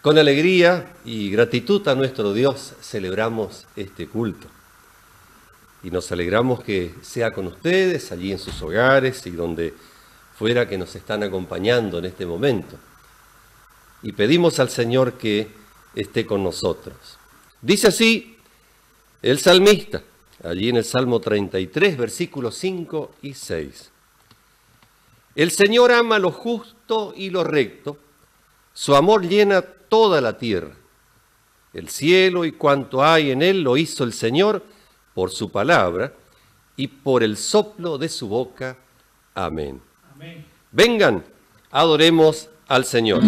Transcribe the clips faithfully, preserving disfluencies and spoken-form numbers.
Con alegría y gratitud a nuestro Dios celebramos este culto. Y nos alegramos que sea con ustedes, allí en sus hogares y donde fuera que nos están acompañando en este momento. Y pedimos al Señor que esté con nosotros. Dice así el salmista, allí en el Salmo treinta y tres, versículos cinco y seis. El Señor ama lo justo y lo recto, su amor llena toda la tierra. El cielo y cuanto hay en él lo hizo el Señor por su palabra y por el soplo de su boca. Amén. Amén. Vengan, adoremos al Señor.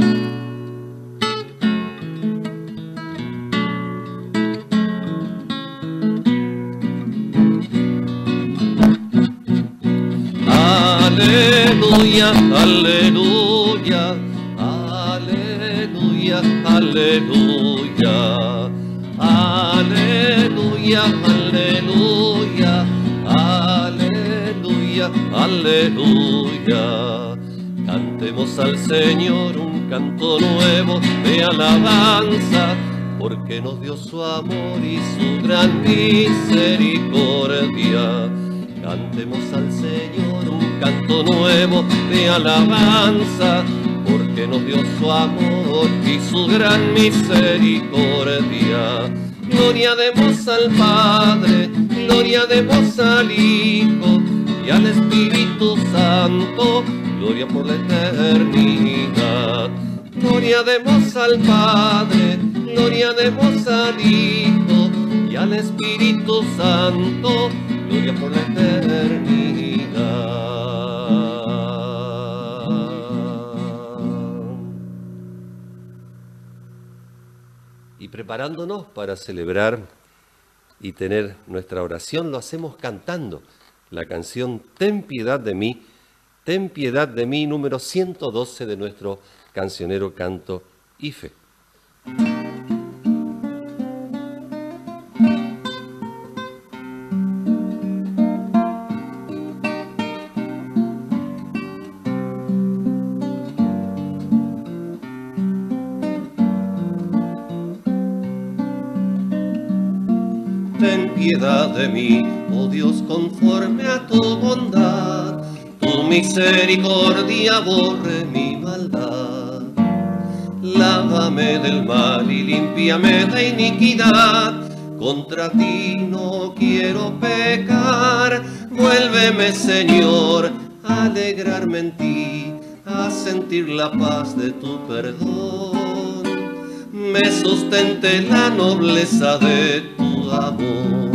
Aleluya, aleluya, aleluya, aleluya, aleluya, aleluya, aleluya, aleluya. Cantemos al Señor un canto nuevo de alabanza, porque nos dio su amor y su gran misericordia. Cantemos al Señor un canto nuevo de alabanza, porque nos dio su amor y su gran misericordia. Gloria demos al Padre, gloria demos al Hijo y al Espíritu Santo, gloria por la eternidad. Gloria demos al Padre, gloria demos al Hijo y al Espíritu Santo, gloria por la eternidad. Y preparándonos para celebrar y tener nuestra oración, lo hacemos cantando la canción Ten piedad de mí, ten piedad de mí, número ciento doce de nuestro cancionero Canto y Fe. Ten piedad de mí, oh Dios, conforme a tu bondad, tu misericordia borre mi maldad. Lávame del mal y límpiame de iniquidad, contra ti no quiero pecar. Vuélveme, Señor, a alegrarme en ti, a sentir la paz de tu perdón. Me sustente la nobleza de tu amor.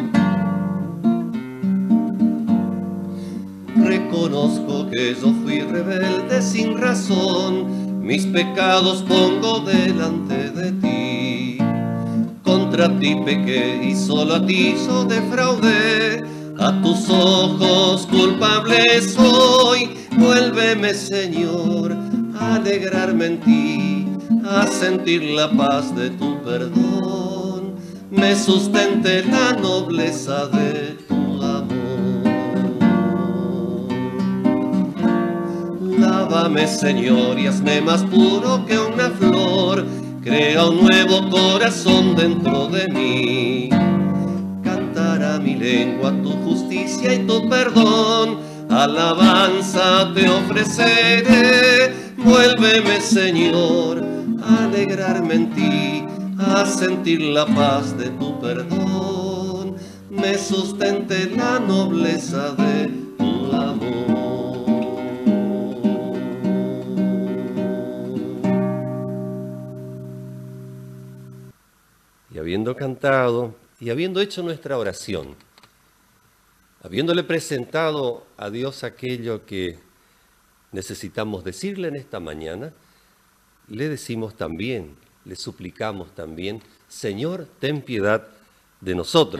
Reconozco que yo fui rebelde sin razón, mis pecados pongo delante de ti. Contra ti pequé y solo a ti yo defraudé, a tus ojos culpable soy. Vuélveme, Señor, a alegrarme en ti, a sentir la paz de tu perdón. Me sustente la nobleza de tu amor. Lávame, Señor, y hazme más puro que una flor. Crea un nuevo corazón dentro de mí. Cantará mi lengua tu justicia y tu perdón. Alabanza te ofreceré. Vuélveme, Señor, a alegrarme en ti, a sentir la paz de tu perdón. Me sustente la nobleza de tu amor. Y habiendo cantado y habiendo hecho nuestra oración, habiéndole presentado a Dios aquello que necesitamos decirle en esta mañana, le decimos también, le suplicamos también, Señor, ten piedad de nosotros.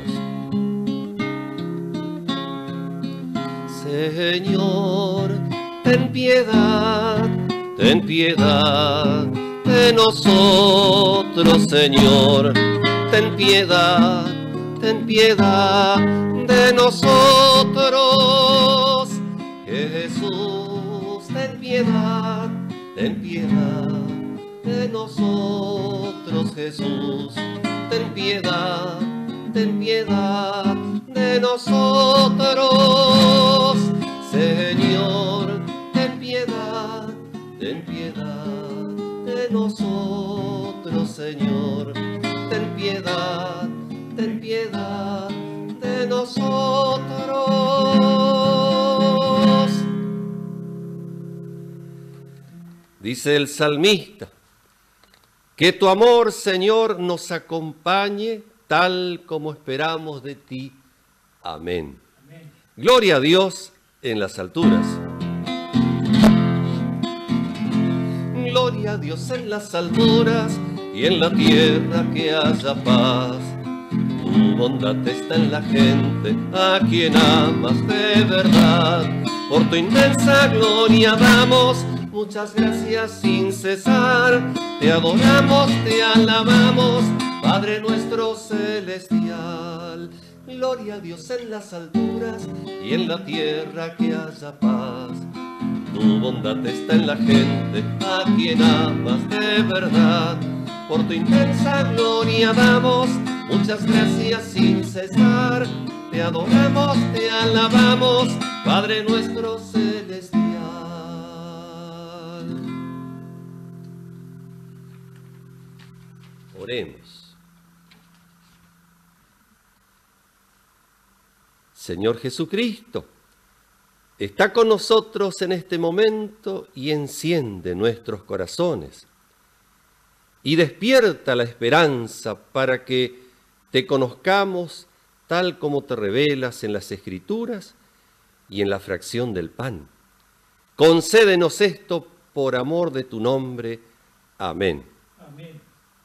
Señor, ten piedad, ten piedad de nosotros, Señor, ten piedad, ten piedad de nosotros. Jesús, ten piedad, ten piedad de de nosotros, Jesús. Ten piedad, ten piedad de nosotros, Señor. Ten piedad, ten piedad de nosotros, Señor. Ten piedad, ten piedad de nosotros. Dice el salmista, que tu amor, Señor, nos acompañe tal como esperamos de ti. Amén. Amén. Gloria a Dios en las alturas. Gloria a Dios en las alturas y en la tierra que haya paz. Tu bondad está en la gente a quien amas de verdad. Por tu inmensa gloria damos muchas gracias sin cesar. Te adoramos, te alabamos, Padre nuestro celestial. Gloria a Dios en las alturas y en la tierra que haya paz. Tu bondad está en la gente a quien amas de verdad. Por tu inmensa gloria damos muchas gracias sin cesar. Te adoramos, te alabamos, Padre nuestro celestial. Oremos. Señor Jesucristo, está con nosotros en este momento y enciende nuestros corazones y despierta la esperanza para que te conozcamos tal como te revelas en las Escrituras y en la fracción del pan. Concédenos esto por amor de tu nombre. Amén. Amén.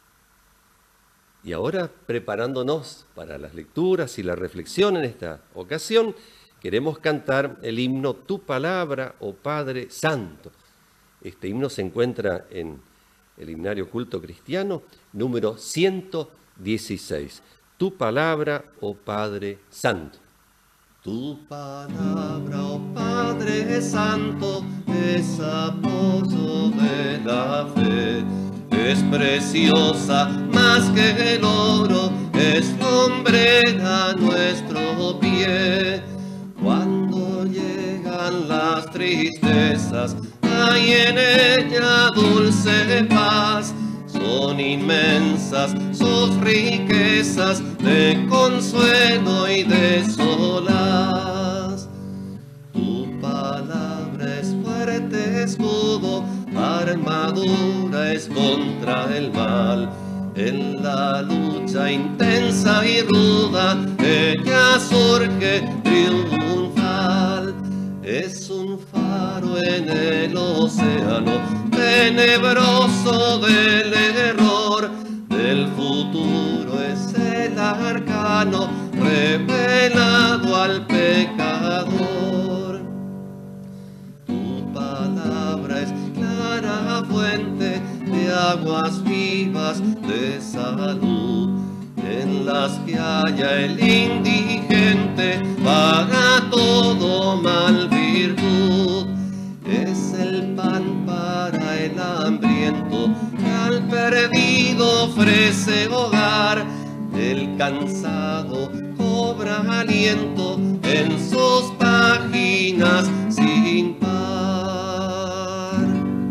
Y ahora, preparándonos para las lecturas y la reflexión en esta ocasión, queremos cantar el himno Tu Palabra, oh Padre Santo. Este himno se encuentra en el Himnario Culto Cristiano, número ciento dieciséis. Tu Palabra, oh Padre Santo. Tu palabra, oh Padre Santo, es apoyo de la fe. Es preciosa más que el oro, es lumbrera a nuestro pie. Cuando llegan las tristezas, hay en ella dulce paz. Son inmensas sus riquezas de consuelo y de solaz. Tu palabra es fuerte escudo, armadura es contra el mal. En la lucha intensa y ruda, ella surge triunfal. Es un faro en el océano tenebroso del error. Del futuro es el arcano revelado al pecador. Tu palabra es clara fuente de aguas vivas de salud. En las que haya el indigente, paga todo mal virtud. Es el pan para el hambriento, que al perdido ofrece hogar. El cansado cobra aliento en sus páginas sin par.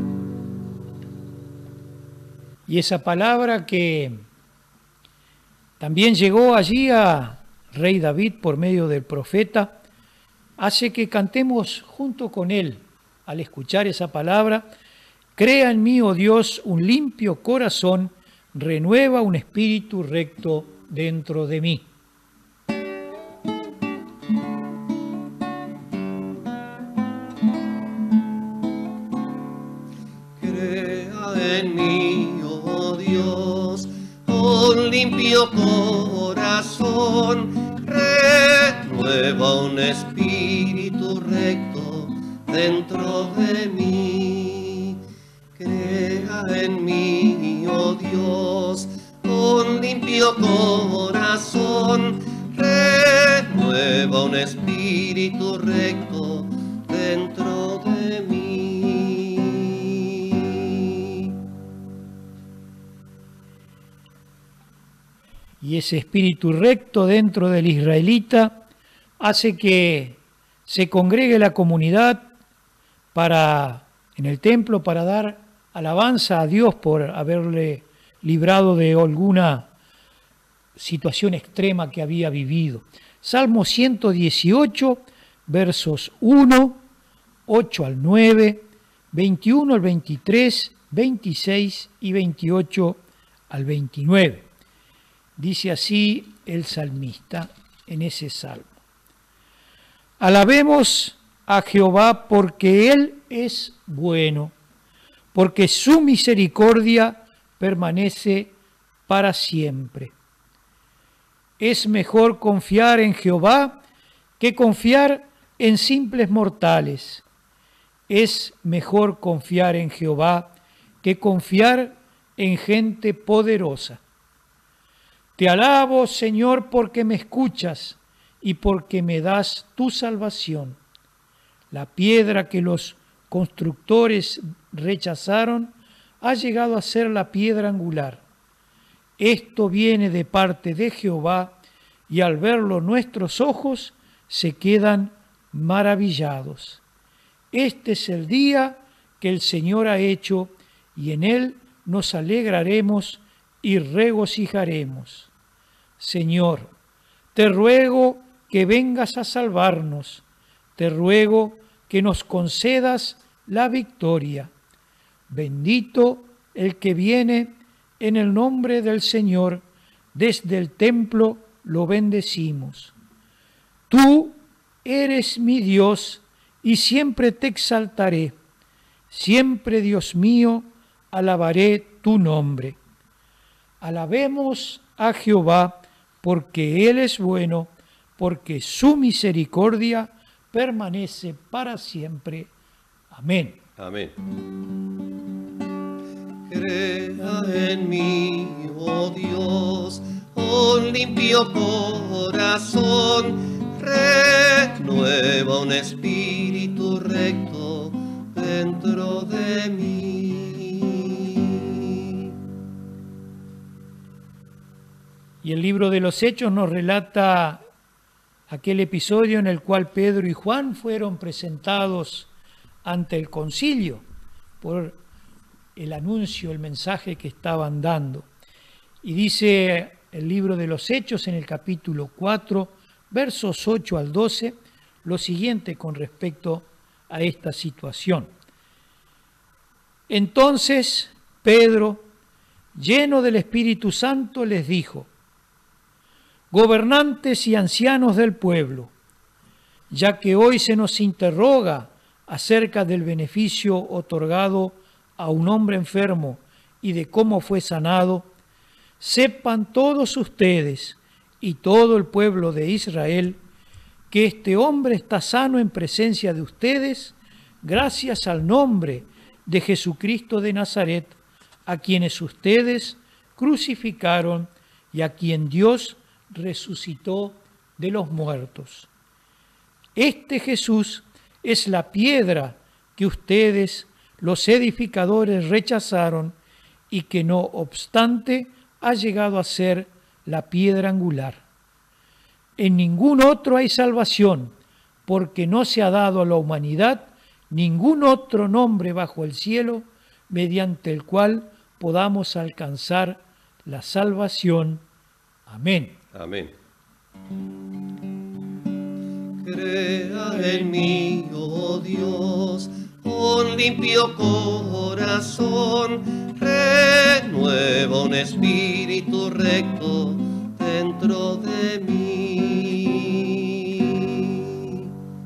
Y esa palabra que también llegó allí a Rey David por medio del profeta, hace que cantemos junto con él al escuchar esa palabra: crea en mí, oh Dios, un limpio corazón, renueva un espíritu recto dentro de mí. Crea en mí, oh Dios, un limpio corazón, renueva un espíritu recto dentro de mí. Crea en mí, oh Dios, un limpio corazón, renueva un espíritu recto dentro de mí. Y ese espíritu recto dentro del israelita hace que se congregue la comunidad para, en el templo para dar alabanza a Dios por haberle librado de alguna situación extrema que había vivido. Salmo ciento dieciocho, versos uno, ocho al nueve, veintiuno al veintitrés, veintiséis y veintiocho al veintinueve. Dice así el salmista en ese salmo. Alabemos a Jehová porque Él es bueno, porque su misericordia permanece para siempre. Es mejor confiar en Jehová que confiar en simples mortales. Es mejor confiar en Jehová que confiar en gente poderosa. Te alabo, Señor, porque me escuchas y porque me das tu salvación. La piedra que los constructores rechazaron ha llegado a ser la piedra angular. Esto viene de parte de Jehová, y al verlo nuestros ojos se quedan maravillados. Este es el día que el Señor ha hecho, y en él nos alegraremos y regocijaremos. Señor, te ruego que vengas a salvarnos, te ruego que nos concedas la victoria. Bendito el que viene en el nombre del Señor, desde el templo lo bendecimos. Tú eres mi Dios y siempre te exaltaré. Siempre, Dios mío, alabaré tu nombre. Alabemos a Jehová porque Él es bueno, porque su misericordia permanece para siempre. Amén. Amén. Crea en mí, oh Dios, un limpio corazón, renueva un espíritu recto dentro de mí. Y el libro de los Hechos nos relata aquel episodio en el cual Pedro y Juan fueron presentados ante el concilio por el anuncio, el mensaje que estaban dando. Y dice el libro de los Hechos en el capítulo cuatro, versos ocho al doce, lo siguiente con respecto a esta situación. Entonces Pedro, lleno del Espíritu Santo, les dijo: gobernantes y ancianos del pueblo, ya que hoy se nos interroga acerca del beneficio otorgado a un hombre enfermo y de cómo fue sanado, sepan todos ustedes y todo el pueblo de Israel que este hombre está sano en presencia de ustedes gracias al nombre de Jesucristo de Nazaret, a quienes ustedes crucificaron y a quien Dios resucitó de los muertos. Este Jesús es la piedra que ustedes, los edificadores, rechazaron y que no obstante ha llegado a ser la piedra angular. En ningún otro hay salvación, porque no se ha dado a la humanidad ningún otro nombre bajo el cielo mediante el cual podamos alcanzar la salvación. Amén. Amén. Crea en mí, oh Dios, un limpio corazón, renueva un espíritu recto dentro de mí.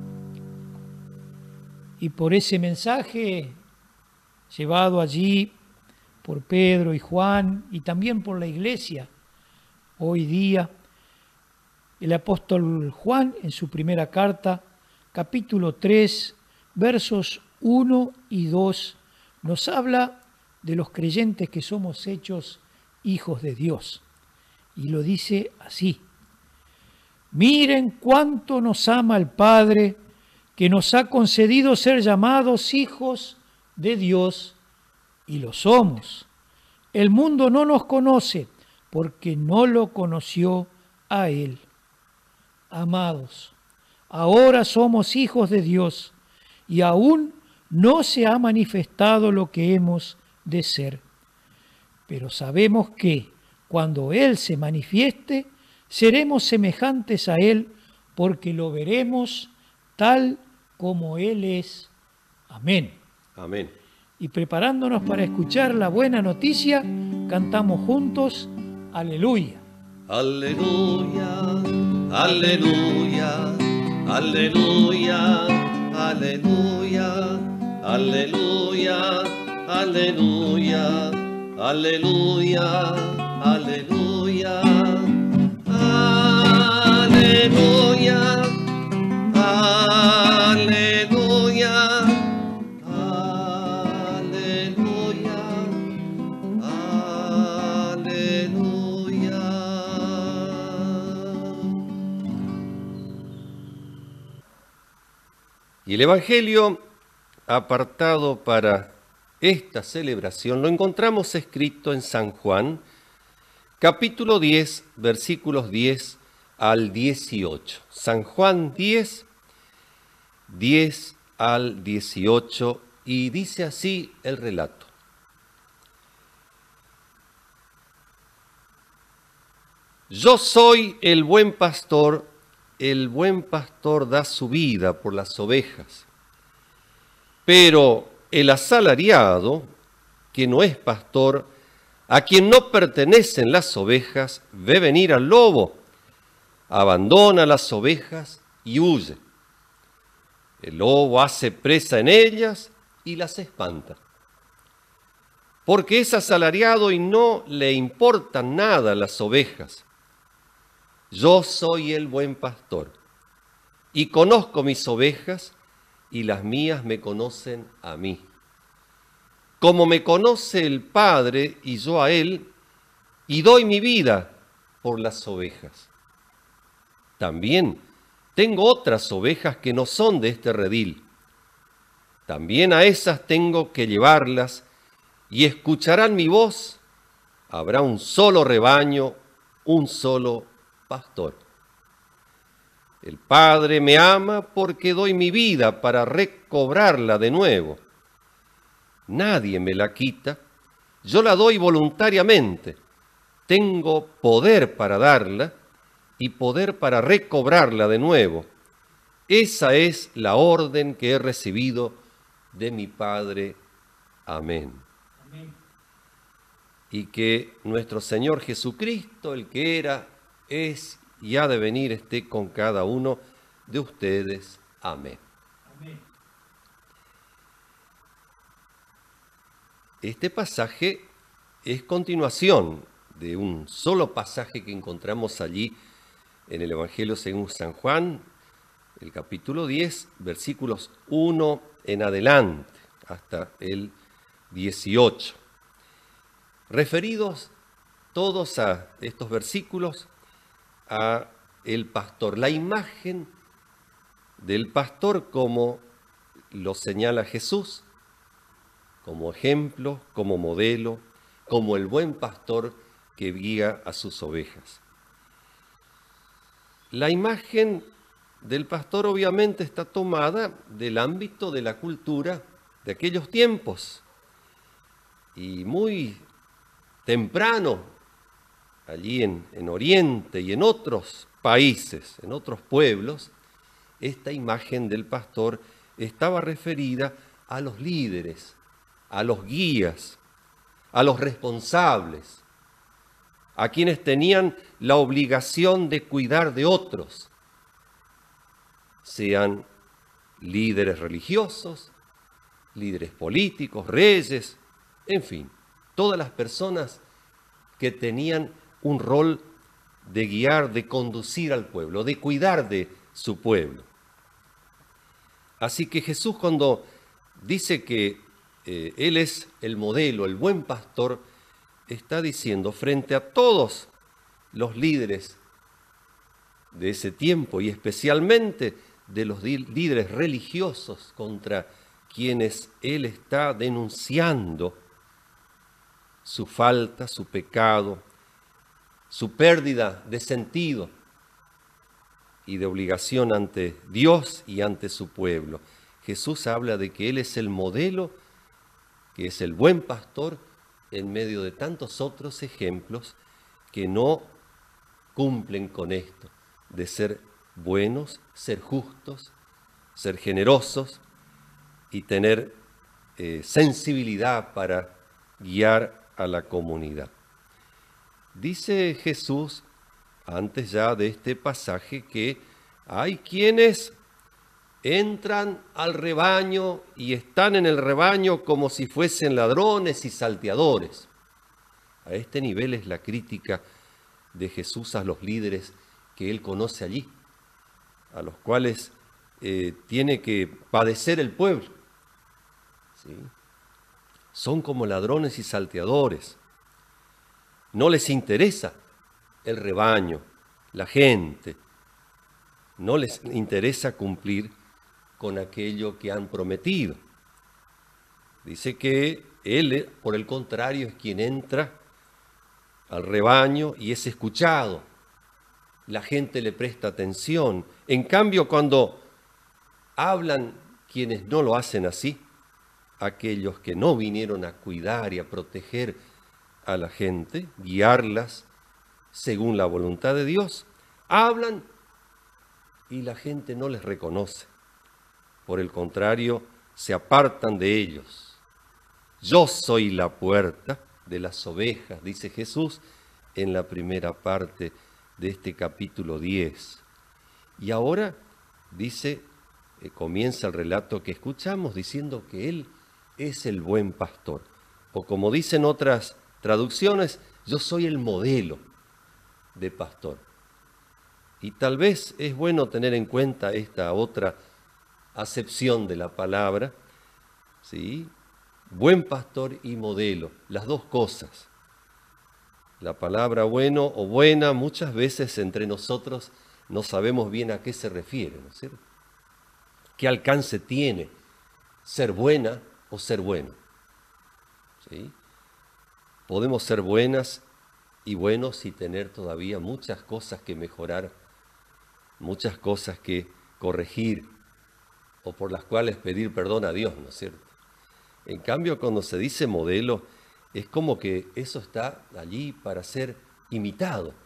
Y por ese mensaje llevado allí por Pedro y Juan y también por la iglesia, hoy día, el apóstol Juan en su primera carta, capítulo tres, versos uno y dos, nos habla de los creyentes que somos hechos hijos de Dios. Y lo dice así: miren cuánto nos ama el Padre, que nos ha concedido ser llamados hijos de Dios, y lo somos. El mundo no nos conoce, porque no lo conoció a él. Amados, ahora somos hijos de Dios y aún no se ha manifestado lo que hemos de ser. Pero sabemos que cuando Él se manifieste, seremos semejantes a Él porque lo veremos tal como Él es. Amén. Amén. Y preparándonos para escuchar la buena noticia, cantamos juntos, aleluya. Aleluya, aleluya, aleluya, aleluya, aleluya, aleluya, aleluya, aleluya, aleluya, aleluya. Y el Evangelio apartado para esta celebración lo encontramos escrito en San Juan, capítulo diez, versículos diez al dieciocho. San Juan diez, diez al dieciocho, y dice así el relato. Yo soy el buen pastor. El buen pastor da su vida por las ovejas, pero el asalariado, que no es pastor, a quien no pertenecen las ovejas, ve venir al lobo, abandona las ovejas y huye. El lobo hace presa en ellas y las espanta, porque es asalariado y no le importan nada las ovejas. Yo soy el buen pastor, y conozco mis ovejas, y las mías me conocen a mí. Como me conoce el Padre, y yo a él, y doy mi vida por las ovejas. También tengo otras ovejas que no son de este redil. También a esas tengo que llevarlas, y escucharán mi voz. Habrá un solo rebaño, un solo pastor. El Padre me ama porque doy mi vida para recobrarla de nuevo. Nadie me la quita, yo la doy voluntariamente. Tengo poder para darla y poder para recobrarla de nuevo. Esa es la orden que he recibido de mi Padre. Amén. Amén. Y que nuestro Señor Jesucristo, el que era, es y ha de venir, esté con cada uno de ustedes. Amén. Amén. Este pasaje es continuación de un solo pasaje que encontramos allí en el Evangelio según San Juan, el capítulo diez, versículos uno en adelante, hasta el dieciocho. Referidos todos a estos versículos a el pastor, la imagen del pastor como lo señala Jesús, como ejemplo, como modelo, como el buen pastor que guía a sus ovejas. La imagen del pastor obviamente está tomada del ámbito de la cultura de aquellos tiempos, y muy temprano allí en, en Oriente y en otros países, en otros pueblos, esta imagen del pastor estaba referida a los líderes, a los guías, a los responsables, a quienes tenían la obligación de cuidar de otros, sean líderes religiosos, líderes políticos, reyes, en fin, todas las personas que tenían un rol de guiar, de conducir al pueblo, de cuidar de su pueblo. Así que Jesús, cuando dice que eh, Él es el modelo, el buen pastor, está diciendo frente a todos los líderes de ese tiempo y especialmente de los líderes religiosos contra quienes Él está denunciando su falta, su pecado, su pérdida de sentido y de obligación ante Dios y ante su pueblo. Jesús habla de que Él es el modelo, que es el buen pastor, en medio de tantos otros ejemplos que no cumplen con esto, de ser buenos, ser justos, ser generosos y tener eh, sensibilidad para guiar a la comunidad. Dice Jesús, antes ya de este pasaje, que hay quienes entran al rebaño y están en el rebaño como si fuesen ladrones y salteadores. A este nivel es la crítica de Jesús a los líderes que Él conoce allí, a los cuales eh, tiene que padecer el pueblo. ¿Sí? Son como ladrones y salteadores. No les interesa el rebaño, la gente. No les interesa cumplir con aquello que han prometido. Dice que Él, por el contrario, es quien entra al rebaño y es escuchado. La gente le presta atención. En cambio, cuando hablan quienes no lo hacen así, aquellos que no vinieron a cuidar y a proteger a la gente, guiarlas según la voluntad de Dios, hablan y la gente no les reconoce. Por el contrario, se apartan de ellos. Yo soy la puerta de las ovejas, dice Jesús en la primera parte de este capítulo diez. Y ahora dice, eh, comienza el relato que escuchamos diciendo que Él es el buen pastor. O como dicen otras traducciones, yo soy el modelo de pastor. Y tal vez es bueno tener en cuenta esta otra acepción de la palabra, ¿sí? Buen pastor y modelo, las dos cosas. La palabra bueno o buena muchas veces entre nosotros no sabemos bien a qué se refiere, ¿no es cierto? ¿Qué alcance tiene ser buena o ser bueno? ¿Sí? Podemos ser buenas y buenos y tener todavía muchas cosas que mejorar, muchas cosas que corregir o por las cuales pedir perdón a Dios, ¿no es cierto? En cambio, cuando se dice modelo, es como que eso está allí para ser imitado,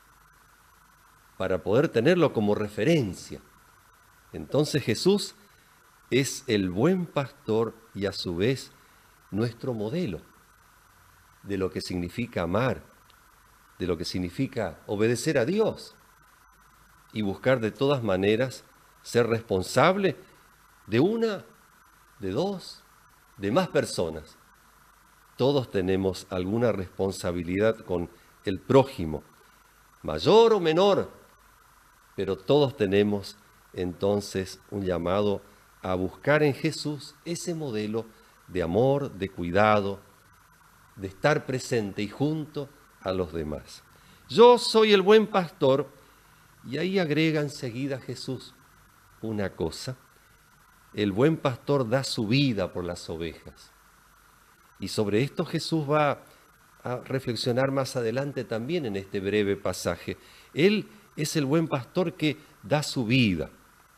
para poder tenerlo como referencia. Entonces Jesús es el buen pastor y a su vez nuestro modelo de lo que significa amar, de lo que significa obedecer a Dios y buscar de todas maneras ser responsable de una, de dos, de más personas. Todos tenemos alguna responsabilidad con el prójimo, mayor o menor, pero todos tenemos entonces un llamado a buscar en Jesús ese modelo de amor, de cuidado, de estar presente y junto a los demás. Yo soy el buen pastor, y ahí agrega enseguida Jesús una cosa. El buen pastor da su vida por las ovejas. Y sobre esto Jesús va a reflexionar más adelante también en este breve pasaje. Él es el buen pastor que da su vida.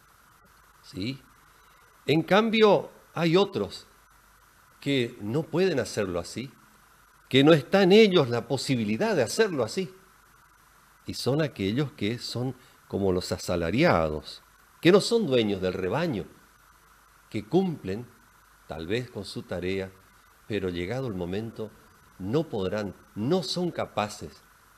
¿Sí? En cambio, hay otros que no pueden hacerlo así, que no está en ellos la posibilidad de hacerlo así. Y son aquellos que son como los asalariados, que no son dueños del rebaño, que cumplen tal vez con su tarea, pero llegado el momento no podrán, no son capaces,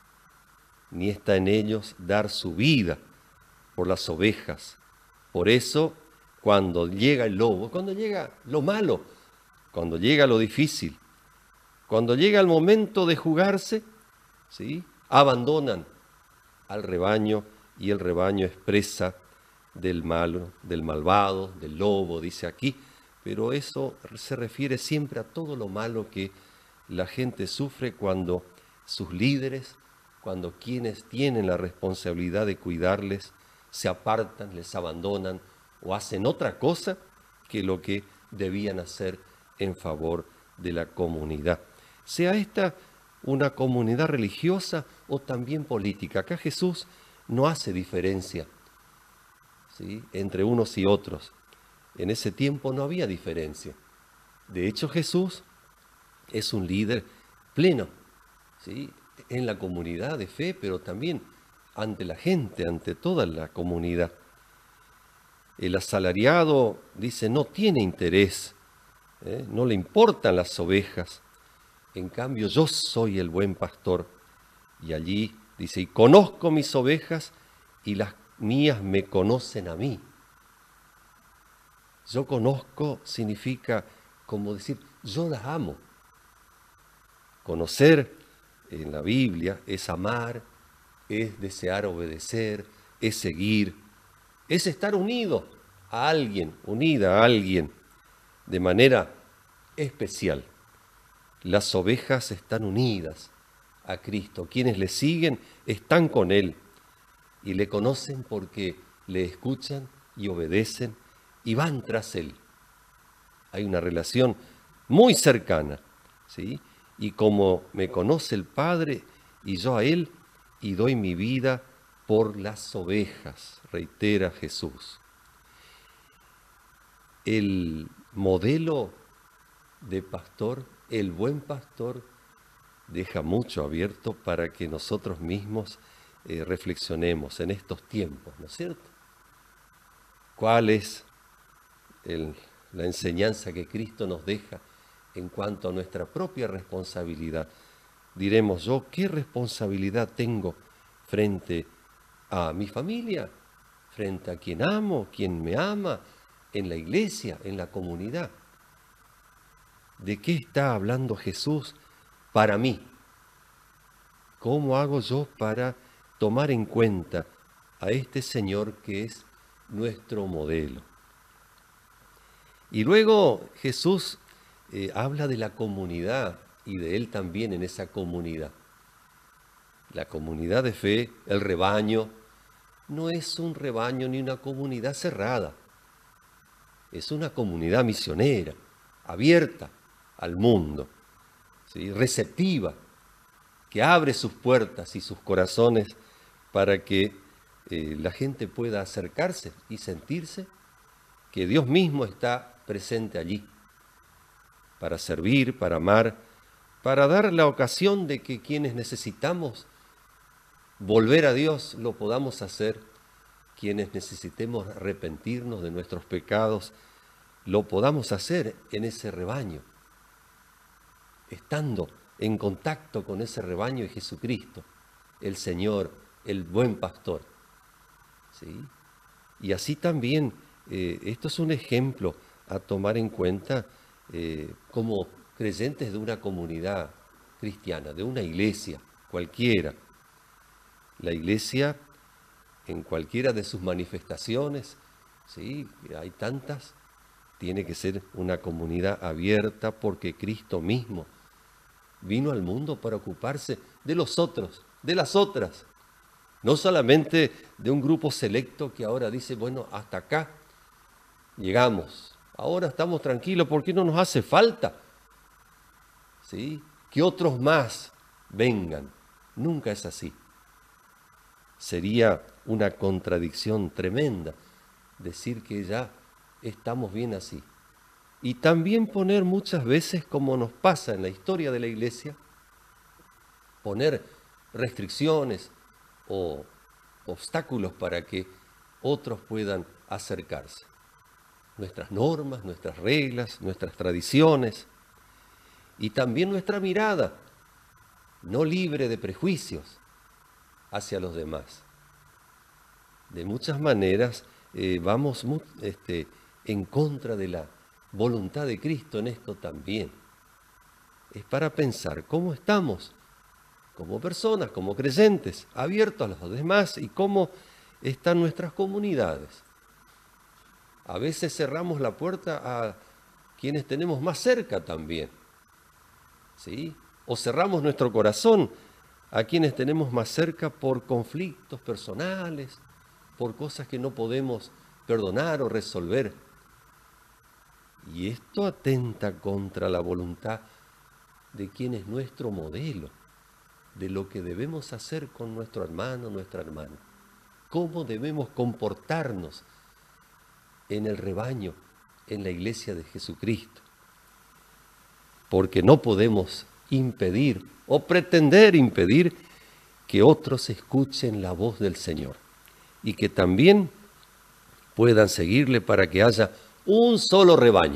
ni está en ellos dar su vida por las ovejas. Por eso, cuando llega el lobo, cuando llega lo malo, cuando llega lo difícil, cuando llega el momento de jugarse, ¿sí?, abandonan al rebaño y el rebaño es presa del malo, del malvado, del lobo, dice aquí, pero eso se refiere siempre a todo lo malo que la gente sufre cuando sus líderes, cuando quienes tienen la responsabilidad de cuidarles, se apartan, les abandonan o hacen otra cosa que lo que debían hacer en favor de la comunidad. Sea esta una comunidad religiosa o también política. Acá Jesús no hace diferencia, ¿sí?, entre unos y otros. En ese tiempo no había diferencia. De hecho, Jesús es un líder pleno, ¿sí?, en la comunidad de fe, pero también ante la gente, ante toda la comunidad. El asalariado, dice, no tiene interés, ¿eh? no le importan las ovejas. En cambio, yo soy el buen pastor. Y allí dice, y conozco mis ovejas y las mías me conocen a mí. Yo conozco significa como decir, yo las amo. Conocer en la Biblia es amar, es desear obedecer, es seguir, es estar unido a alguien, unida a alguien de manera especial. Las ovejas están unidas a Cristo. Quienes le siguen están con Él y le conocen porque le escuchan y obedecen y van tras Él. Hay una relación muy cercana, ¿sí? Y como me conoce el Padre y yo a Él, y doy mi vida por las ovejas, reitera Jesús. El modelo de pastor, el buen pastor, deja mucho abierto para que nosotros mismos eh, reflexionemos en estos tiempos, ¿no es cierto? ¿Cuál es el, la enseñanza que Cristo nos deja en cuanto a nuestra propia responsabilidad? Diremos yo, ¿qué responsabilidad tengo frente a mi familia, frente a quien amo, quien me ama, en la iglesia, en la comunidad? ¿De qué está hablando Jesús para mí? ¿Cómo hago yo para tomar en cuenta a este Señor que es nuestro modelo? Y luego Jesús eh, habla de la comunidad y de Él también en esa comunidad. La comunidad de fe, el rebaño, no es un rebaño ni una comunidad cerrada. Es una comunidad misionera, abierta al mundo, ¿sí?, receptiva, que abre sus puertas y sus corazones para que eh, la gente pueda acercarse y sentirse que Dios mismo está presente allí, para servir, para amar, para dar la ocasión de que quienes necesitamos volver a Dios lo podamos hacer, quienes necesitemos arrepentirnos de nuestros pecados, lo podamos hacer en ese rebaño, estando en contacto con ese rebaño de Jesucristo, el Señor, el buen pastor, ¿sí? Y así también, eh, esto es un ejemplo a tomar en cuenta eh, como creyentes de una comunidad cristiana, de una iglesia cualquiera. La iglesia, en cualquiera de sus manifestaciones, ¿sí?, hay tantas, tiene que ser una comunidad abierta porque Cristo mismo vino al mundo para ocuparse de los otros, de las otras. No solamente de un grupo selecto que ahora dice, bueno, hasta acá llegamos, ahora estamos tranquilos porque no nos hace falta, ¿sí?, que otros más vengan. Nunca es así. Sería una contradicción tremenda decir que ya estamos bien así. Y también poner muchas veces, como nos pasa en la historia de la iglesia, poner restricciones o obstáculos para que otros puedan acercarse. Nuestras normas, nuestras reglas, nuestras tradiciones y también nuestra mirada, no libre de prejuicios hacia los demás. De muchas maneras eh, vamos este, en contra de la voluntad de Cristo en esto también. Es para pensar cómo estamos como personas, como creyentes, abiertos a los demás y cómo están nuestras comunidades. A veces cerramos la puerta a quienes tenemos más cerca también, ¿sí? O cerramos nuestro corazón a quienes tenemos más cerca por conflictos personales, por cosas que no podemos perdonar o resolver. Y esto atenta contra la voluntad de quien es nuestro modelo, de lo que debemos hacer con nuestro hermano, nuestra hermana. Cómo debemos comportarnos en el rebaño, en la iglesia de Jesucristo. Porque no podemos impedir o pretender impedir que otros escuchen la voz del Señor y que también puedan seguirle para que haya un solo rebaño.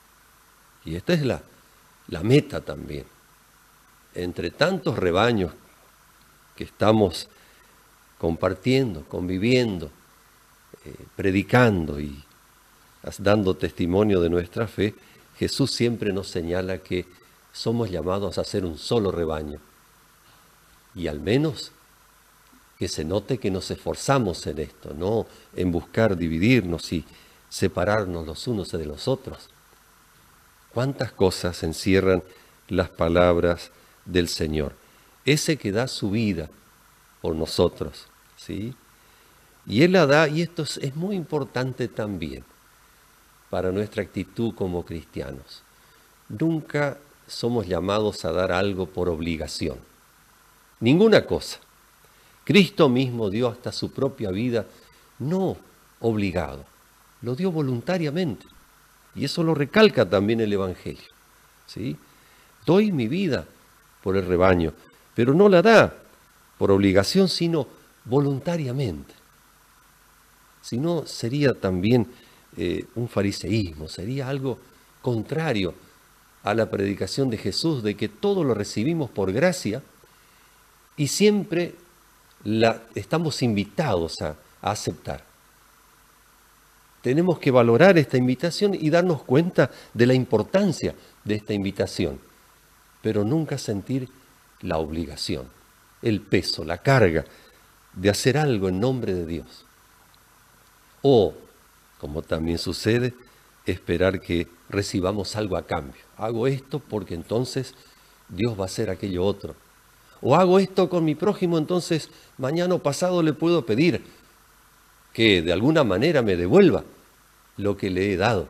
Y esta es la, la meta también. Entre tantos rebaños que estamos compartiendo, conviviendo, eh, predicando y dando testimonio de nuestra fe, Jesús siempre nos señala que somos llamados a ser un solo rebaño. Y al menos que se note que nos esforzamos en esto, no en buscar dividirnos y separarnos los unos de los otros. ¿Cuántas cosas encierran las palabras del Señor? Ese que da su vida por nosotros, ¿sí? Y Él la da, y esto es, es muy importante también para nuestra actitud como cristianos. Nunca somos llamados a dar algo por obligación. Ninguna cosa. Cristo mismo dio hasta su propia vida, no obligado, lo dio voluntariamente. Y eso lo recalca también el Evangelio, ¿sí? Doy mi vida por el rebaño, pero no la da por obligación, sino voluntariamente. Si no, sería también eh, un fariseísmo, sería algo contrario a la predicación de Jesús, de que todo lo recibimos por gracia y siempre la, estamos invitados a, a aceptar. Tenemos que valorar esta invitación y darnos cuenta de la importancia de esta invitación, pero nunca sentir la obligación, el peso, la carga de hacer algo en nombre de Dios. O, como también sucede, esperar que recibamos algo a cambio. Hago esto porque entonces Dios va a hacer aquello otro. O hago esto con mi prójimo, entonces mañana o pasado le puedo pedir que de alguna manera me devuelva lo que le he dado.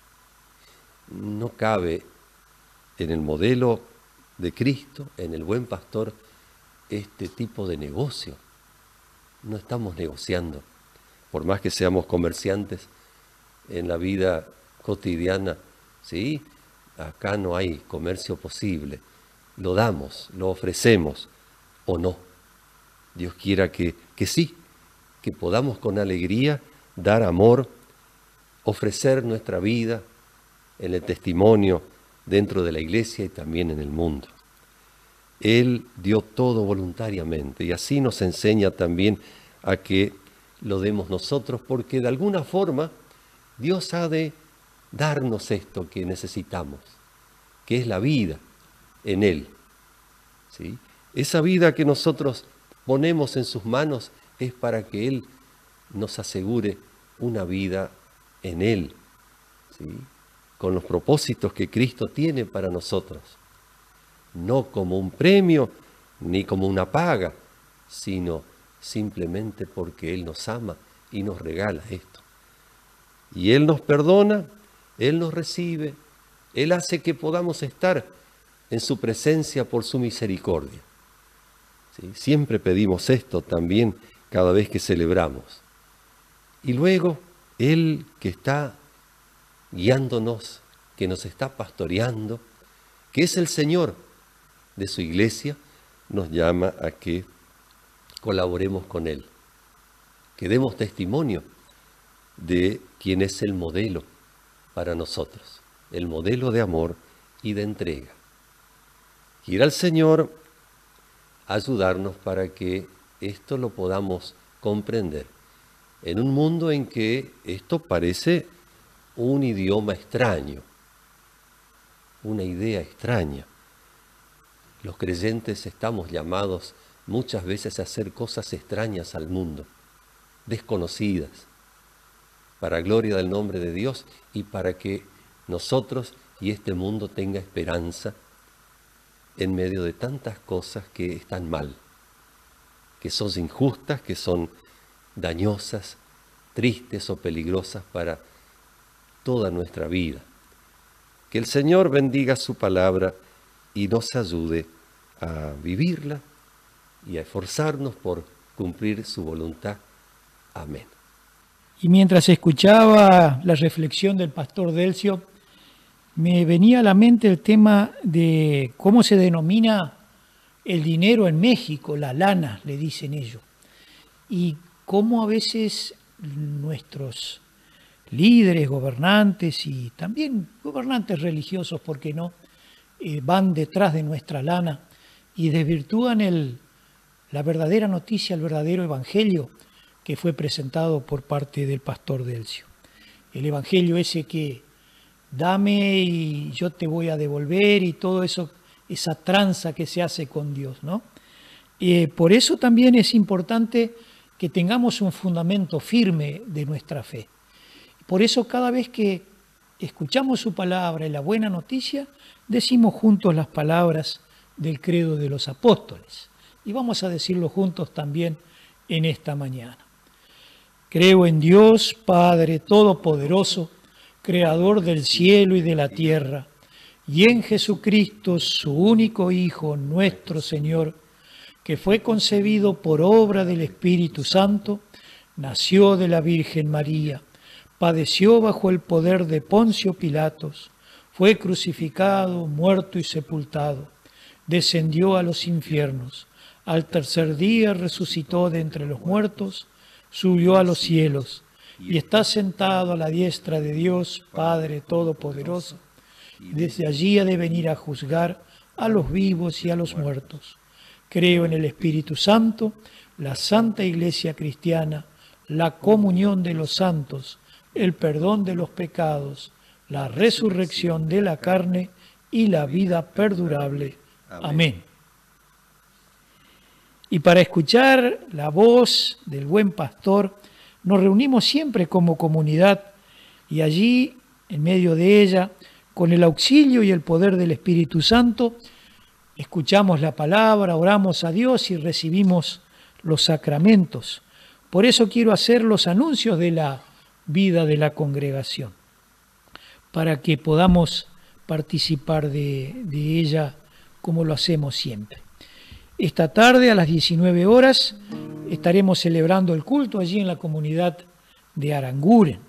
No cabe en el modelo de Cristo, en el buen pastor, este tipo de negocio. No estamos negociando. Por más que seamos comerciantes en la vida cotidiana, ¿sí? Acá no hay comercio posible. Lo damos, lo ofrecemos o no. Dios quiera que, que sí, que podamos con alegría dar amor, ofrecer nuestra vida en el testimonio dentro de la iglesia y también en el mundo. Él dio todo voluntariamente y así nos enseña también a que lo demos nosotros, porque de alguna forma Dios ha de darnos esto que necesitamos, que es la vida en Él, ¿sí? Esa vida que nosotros ponemos en sus manos es para que Él nos asegure una vida en Él, ¿sí? Con los propósitos que Cristo tiene para nosotros, no como un premio ni como una paga, sino simplemente porque Él nos ama y nos regala esto. Y Él nos perdona, Él nos recibe, Él hace que podamos estar en su presencia por su misericordia. ¿Sí? Siempre pedimos esto también cada vez que celebramos. Y luego Él que está guiándonos, que nos está pastoreando, que es el Señor de su iglesia, nos llama a que colaboremos con Él, que demos testimonio de quién es el modelo para nosotros, el modelo de amor y de entrega. Quiera el Señor ayudarnos para que esto lo podamos comprender en un mundo en que esto parece un idioma extraño, una idea extraña. Los creyentes estamos llamados muchas veces a hacer cosas extrañas al mundo, desconocidas, para gloria del nombre de Dios y para que nosotros y este mundo tenga esperanza en medio de tantas cosas que están mal, que son injustas, que son dañosas, tristes o peligrosas para toda nuestra vida. Que el Señor bendiga su palabra y nos ayude a vivirla y a esforzarnos por cumplir su voluntad. Amén. Y mientras escuchaba la reflexión del pastor Delcio, me venía a la mente el tema de cómo se denomina el dinero en México, la lana, le dicen ellos, y cómo a veces nuestros líderes, gobernantes y también gobernantes religiosos, ¿por qué no?, eh, van detrás de nuestra lana y desvirtúan el, la verdadera noticia, el verdadero evangelio que fue presentado por parte del pastor Delcio. El evangelio ese que dame y yo te voy a devolver y todo eso, esa tranza que se hace con Dios, ¿no? Eh, por eso también es importante que tengamos un fundamento firme de nuestra fe. Por eso cada vez que escuchamos su palabra y la buena noticia, decimos juntos las palabras del credo de los apóstoles. Y vamos a decirlo juntos también en esta mañana. Creo en Dios, Padre Todopoderoso, Creador del cielo y de la tierra, y en Jesucristo, su único Hijo, nuestro Señor, que fue concebido por obra del Espíritu Santo, nació de la Virgen María, padeció bajo el poder de Poncio Pilatos, fue crucificado, muerto y sepultado, descendió a los infiernos, al tercer día resucitó de entre los muertos, subió a los cielos y está sentado a la diestra de Dios, Padre Todopoderoso. Desde allí ha de venir a juzgar a los vivos y a los muertos. Creo en el Espíritu Santo, la Santa Iglesia Cristiana, la comunión de los santos, el perdón de los pecados, la resurrección de la carne y la vida perdurable. Amén. Y para escuchar la voz del buen pastor, nos reunimos siempre como comunidad y allí, en medio de ella, con el auxilio y el poder del Espíritu Santo, escuchamos la palabra, oramos a Dios y recibimos los sacramentos. Por eso quiero hacer los anuncios de la vida de la congregación, para que podamos participar de, de ella como lo hacemos siempre. Esta tarde a las diecinueve horas estaremos celebrando el culto allí en la comunidad de Aranguren.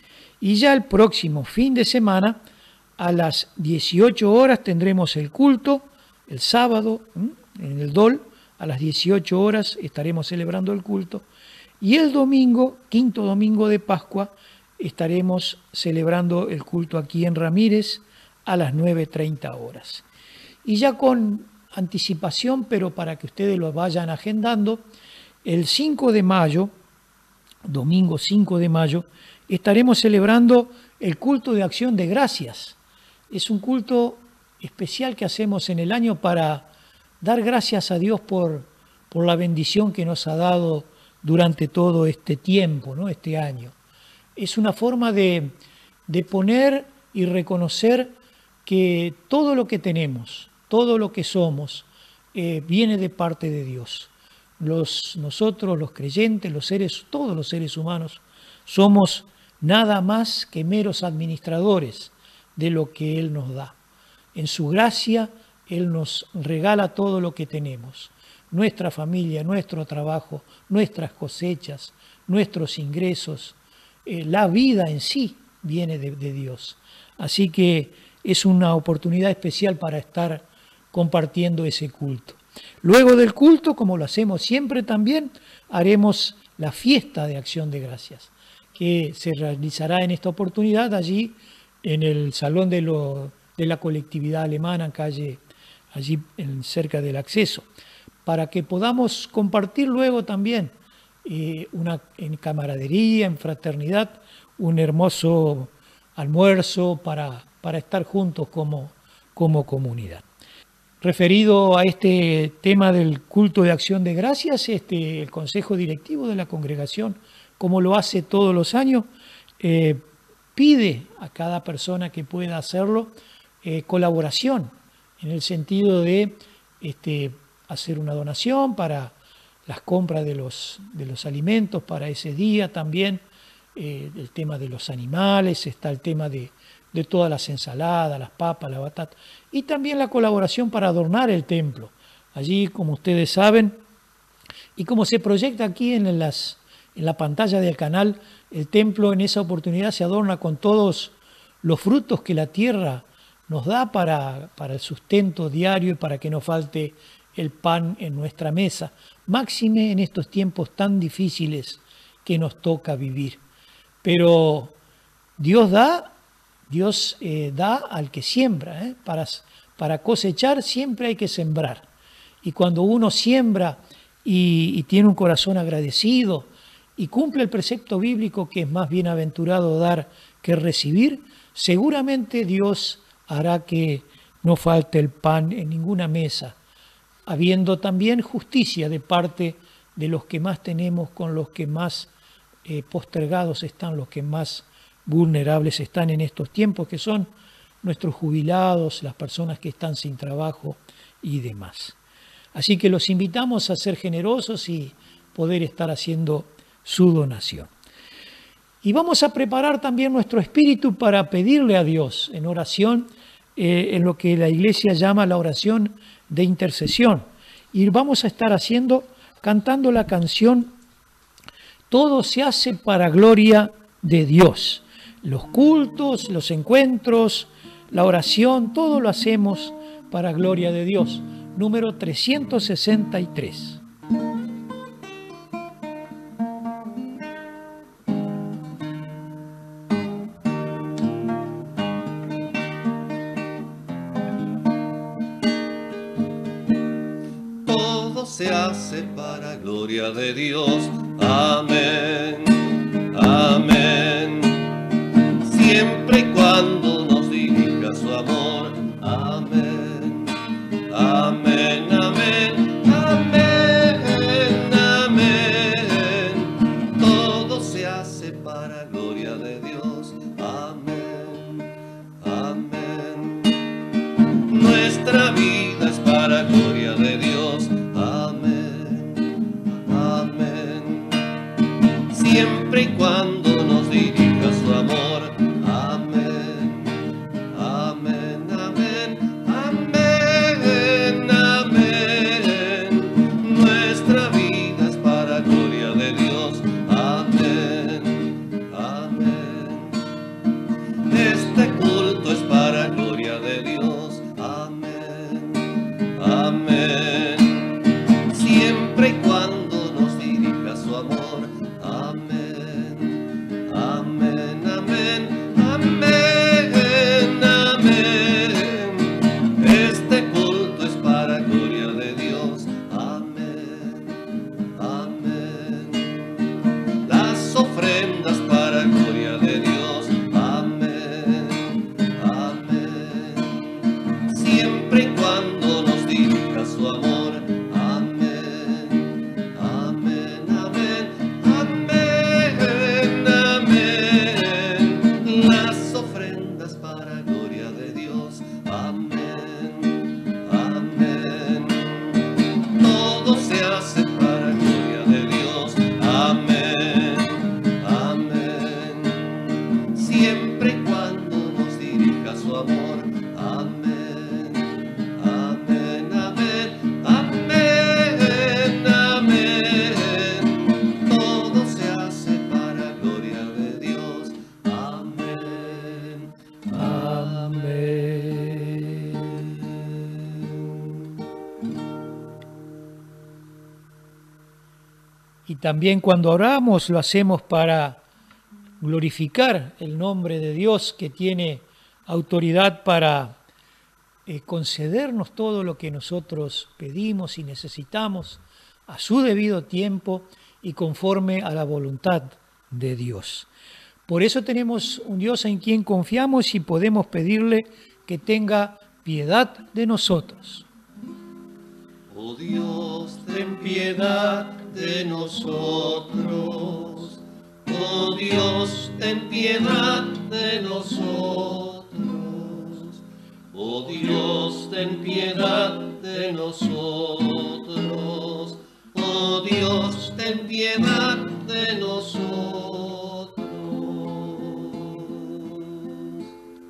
Y ya el próximo fin de semana a las dieciocho horas tendremos el culto, el sábado en el D O L, a las dieciocho horas estaremos celebrando el culto. Y el domingo, quinto domingo de Pascua, estaremos celebrando el culto aquí en Ramírez a las nueve treinta horas. Y ya con anticipación, pero para que ustedes lo vayan agendando, el cinco de mayo, domingo cinco de mayo, estaremos celebrando el culto de acción de gracias. Es un culto especial que hacemos en el año para dar gracias a Dios por, por la bendición que nos ha dado durante todo este tiempo, ¿no? Este año. Es una forma de, de poner y reconocer que todo lo que tenemos, todo lo que somos, eh, viene de parte de Dios. Los, nosotros, los creyentes, los seres, todos los seres humanos, somos nada más que meros administradores de lo que Él nos da. En su gracia, Él nos regala todo lo que tenemos. Nuestra familia, nuestro trabajo, nuestras cosechas, nuestros ingresos, eh, la vida en sí viene de, de Dios. Así que es una oportunidad especial para estar compartiendo ese culto. Luego del culto, como lo hacemos siempre también, haremos la fiesta de acción de gracias, que se realizará en esta oportunidad allí en el Salón de, lo, de la Colectividad Alemana, calle, allí en, cerca del acceso, para que podamos compartir luego también eh, una, en camaradería, en fraternidad, un hermoso almuerzo para, para estar juntos como, como comunidad. Referido a este tema del culto de acción de gracias, este, el Consejo Directivo de la Congregación, como lo hace todos los años, eh, pide a cada persona que pueda hacerlo eh, colaboración, en el sentido de este, hacer una donación para las compras de los, de los alimentos para ese día también, eh, el tema de los animales, está el tema de de todas las ensaladas, las papas, la batata, y también la colaboración para adornar el templo. Allí, como ustedes saben, Y como se proyecta aquí en, las, en la pantalla del canal, el templo en esa oportunidad se adorna con todos los frutos que la tierra nos da para, para el sustento diario y para que no falte el pan en nuestra mesa, máxime en estos tiempos tan difíciles que nos toca vivir. Pero Dios da, Dios eh, da al que siembra, ¿eh? para, para cosechar siempre hay que sembrar. Y cuando uno siembra y, y tiene un corazón agradecido y cumple el precepto bíblico que es más bienaventurado dar que recibir, seguramente Dios hará que no falte el pan en ninguna mesa, habiendo también justicia de parte de los que más tenemos con los que más eh, postergados están, los que más vulnerables están en estos tiempos, que son nuestros jubilados, las personas que están sin trabajo y demás. Así que los invitamos a ser generosos y poder estar haciendo su donación. Y vamos a preparar también nuestro espíritu para pedirle a Dios en oración, eh, en lo que la Iglesia llama la oración de intercesión. Y vamos a estar haciendo, cantando la canción Todo se hace para gloria de Dios. Los cultos, los encuentros, la oración, todo lo hacemos para gloria de Dios. Número trescientos sesenta y tres. Se hace para gloria de Dios. Amén, amén. Siempre y cuando nos dirija su amor. Amén, amén, amén, amén, amén. Todo se hace para gloria de Dios. Amén, amén. Nuestra vida es para gloria de Dios. Siempre y cuando nos dirija su amor. Amén, amén, amén, amén, amén. Nuestra vida es para gloria de Dios. Amén, amén. Este culto es para gloria de Dios. Amén, amén. Siempre y cuando nos dirija su amor. Amén, amén, amén, amén, amén. Este culto es para gloria de Dios. Amén, amén. Las ofrendas para gloria de Dios. Amén, amén. Siempre y cuando nos dirija su amor. Y también cuando oramos lo hacemos para glorificar el nombre de Dios, que tiene autoridad para eh, concedernos todo lo que nosotros pedimos y necesitamos a su debido tiempo y conforme a la voluntad de Dios. Por eso tenemos un Dios en quien confiamos y podemos pedirle que tenga piedad de nosotros. Oh Dios, ten piedad de nosotros. Oh Dios, ten piedad de nosotros. Oh Dios, ten piedad de nosotros. Oh Dios, ten piedad de nosotros.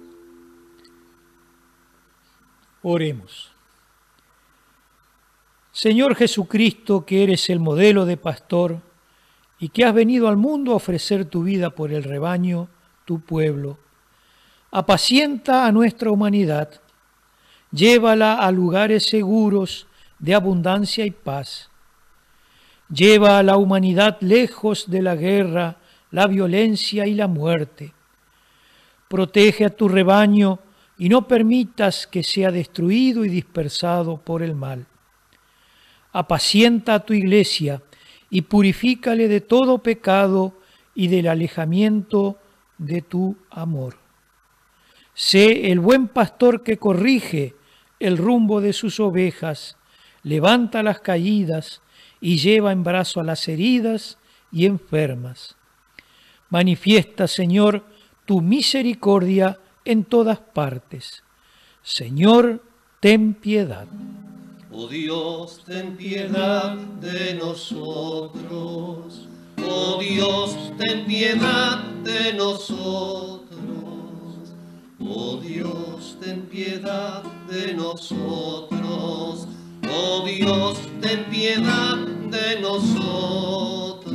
Oremos. Señor Jesucristo, que eres el modelo de pastor y que has venido al mundo a ofrecer tu vida por el rebaño, tu pueblo, apacienta a nuestra humanidad, llévala a lugares seguros de abundancia y paz. Lleva a la humanidad lejos de la guerra, la violencia y la muerte. Protege a tu rebaño y no permitas que sea destruido y dispersado por el mal. Apacienta a tu iglesia y purifícale de todo pecado y del alejamiento de tu amor. Sé el buen pastor que corrige el rumbo de sus ovejas, levanta las caídas y lleva en brazo a las heridas y enfermas. Manifiesta, Señor, tu misericordia en todas partes. Señor, ten piedad. Oh Dios, ten piedad de nosotros. Oh Dios, ten piedad de nosotros. Oh Dios, ten piedad de nosotros. Oh Dios, ten piedad de nosotros.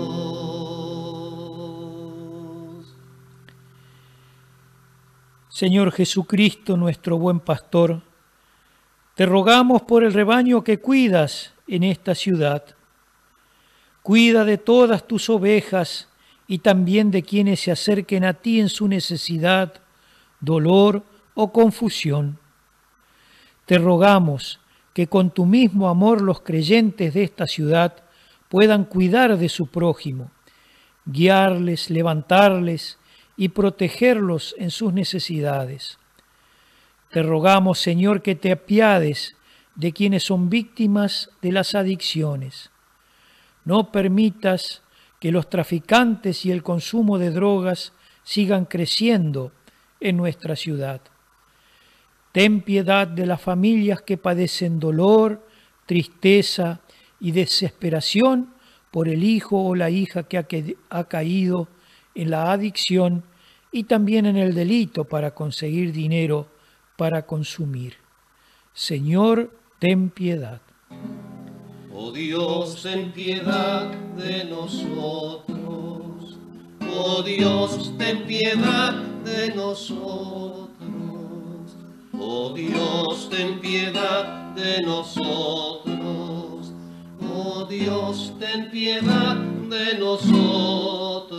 Señor Jesucristo, nuestro buen pastor, te rogamos por el rebaño que cuidas en esta ciudad. Cuida de todas tus ovejas y también de quienes se acerquen a ti en su necesidad, dolor o confusión. Te rogamos que con tu mismo amor los creyentes de esta ciudad puedan cuidar de su prójimo, guiarles, levantarles y protegerlos en sus necesidades. Te rogamos, Señor, que te apiades de quienes son víctimas de las adicciones. No permitas que los traficantes y el consumo de drogas sigan creciendo en nuestra ciudad. Ten piedad de las familias que padecen dolor, tristeza y desesperación por el hijo o la hija que ha, que ha caído en la adicción y también en el delito para conseguir dinero para consumir. Señor, ten piedad. Oh Dios, ten piedad de nosotros. Oh Dios, ten piedad de nosotros. Oh Dios, ten piedad de nosotros. Oh Dios, ten piedad de nosotros.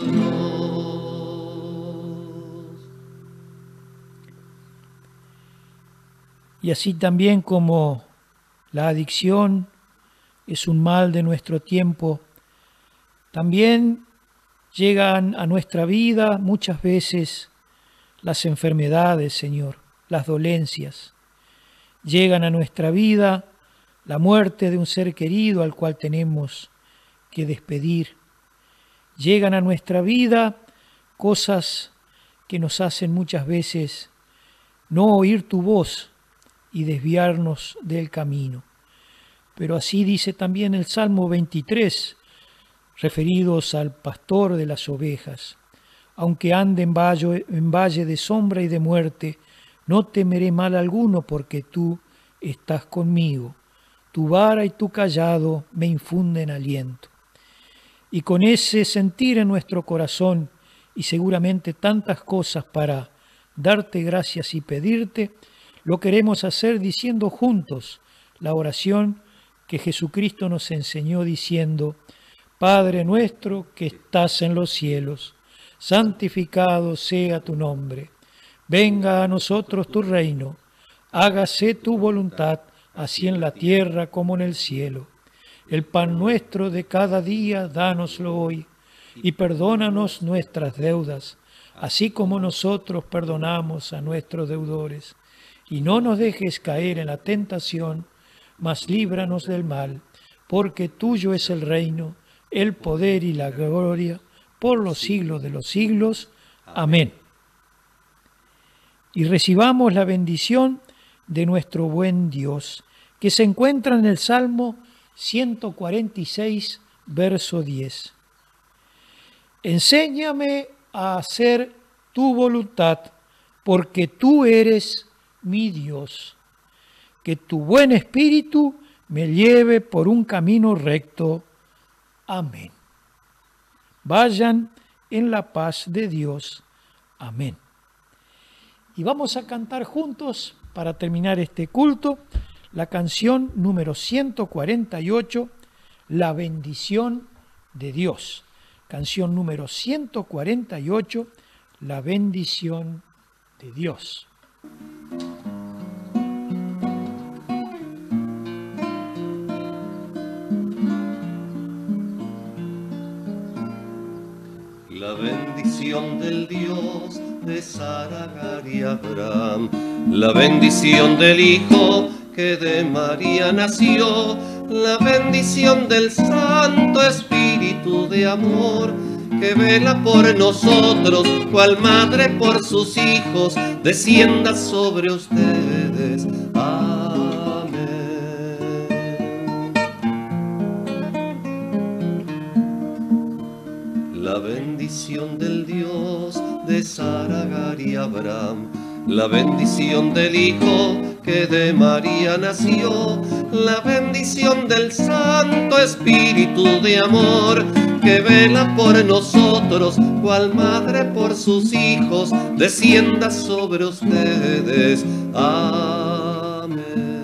Y así también como la adicción es un mal de nuestro tiempo, también llegan a nuestra vida muchas veces las enfermedades, Señor, las dolencias. Llegan a nuestra vida la muerte de un ser querido al cual tenemos que despedir. Llegan a nuestra vida cosas que nos hacen muchas veces no oír tu voz y desviarnos del camino. Pero así dice también el Salmo veintitrés, referidos al pastor de las ovejas. Aunque ande en valle, en valle de sombra y de muerte, no temeré mal alguno porque tú estás conmigo. Tu vara y tu cayado me infunden aliento. Y con ese sentir en nuestro corazón y seguramente tantas cosas para darte gracias y pedirte, lo queremos hacer diciendo juntos la oración que Jesucristo nos enseñó diciendo: Padre nuestro que estás en los cielos, santificado sea tu nombre. Venga a nosotros tu reino. Hágase tu voluntad, así en la tierra como en el cielo. El pan nuestro de cada día, dánoslo hoy, y perdónanos nuestras deudas, así como nosotros perdonamos a nuestros deudores. Y no nos dejes caer en la tentación, mas líbranos del mal, porque tuyo es el reino, el poder y la gloria, por los siglos de los siglos. Amén. Y recibamos la bendición de nuestro buen Dios, que se encuentra en el Salmo ciento cuarenta y seis, verso diez. Enséñame a hacer tu voluntad, porque tú eres mi Dios. Que tu buen espíritu me lleve por un camino recto. Amén. Vayan en la paz de Dios. Amén. Y vamos a cantar juntos, para terminar este culto, la canción número ciento cuarenta y ocho, La bendición de Dios. Canción número ciento cuarenta y ocho, La bendición de Dios. La bendición del Dios de Sara, Agar y Abraham, la bendición del Hijo que de María nació, la bendición del Santo Espíritu de amor que vela por nosotros, cual madre por sus hijos, descienda sobre ustedes. Amén. La bendición del Dios de Sara, Agar y Abraham, la bendición del Hijo que de María nació, la bendición del Santo Espíritu de amor que vela por nosotros, cual madre por sus hijos, descienda sobre ustedes. Amén.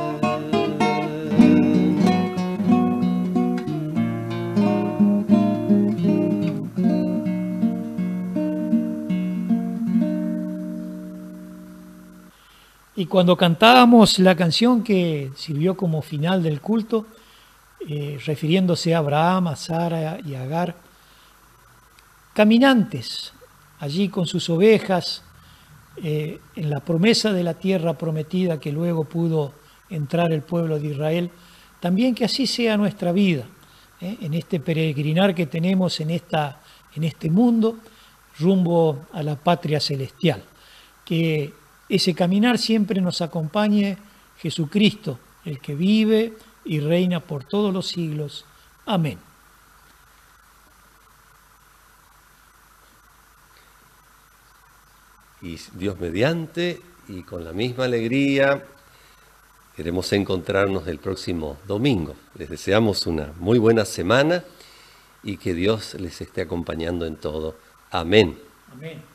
Y cuando cantábamos la canción que sirvió como final del culto, eh, refiriéndose a Abraham, a Sara y a Agar, caminantes allí con sus ovejas, eh, en la promesa de la tierra prometida que luego pudo entrar el pueblo de Israel, también que así sea nuestra vida, eh, en este peregrinar que tenemos en, esta, en este mundo, rumbo a la patria celestial, que ese caminar siempre nos acompañe Jesucristo, el que vive y reina por todos los siglos. Amén. Y Dios mediante, y con la misma alegría, queremos encontrarnos el próximo domingo. Les deseamos una muy buena semana y que Dios les esté acompañando en todo. Amén. Amén.